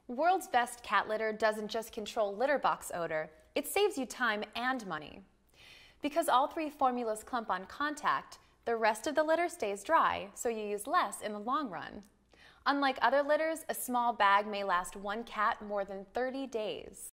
World's Best cat litter doesn't just control litter box odor, it saves you time and money. Because all three formulas clump on contact, the rest of the litter stays dry, so you use less in the long run. Unlike other litters, a small bag may last one cat more than 30 days.